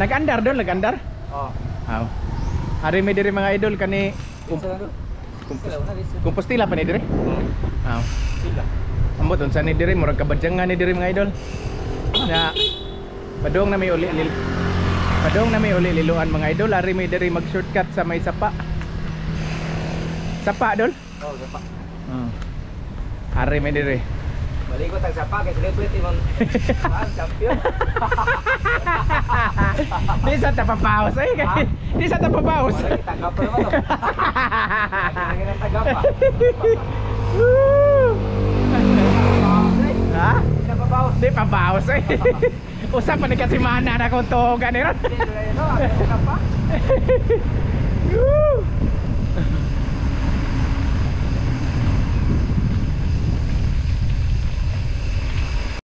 Nag-andar doon, nag-andar. Oh. Aw. Ari may diri mga idol kani Compostela pa ni diri. Aw. Sila. Ambot unsa ni diri murag kabadyangan ni diri mga idol. Na padong na may uli liluan mga idol. Ari may diri mag-shortcut sa may sapa. Sapa dol? Oh, sapa. Ari may diri. Baligot ang sapa kay celebrity mon. Champion. Di sa tapapaos ay kay. Di sa tapapaos. Wala kitagap pa naman oh. Lagi nang tagap pa. Ha? Kita papaos. Di papaos ay. Usa pa ni kasi mana na kung tuhogan ni ron. Ano, tagap pa.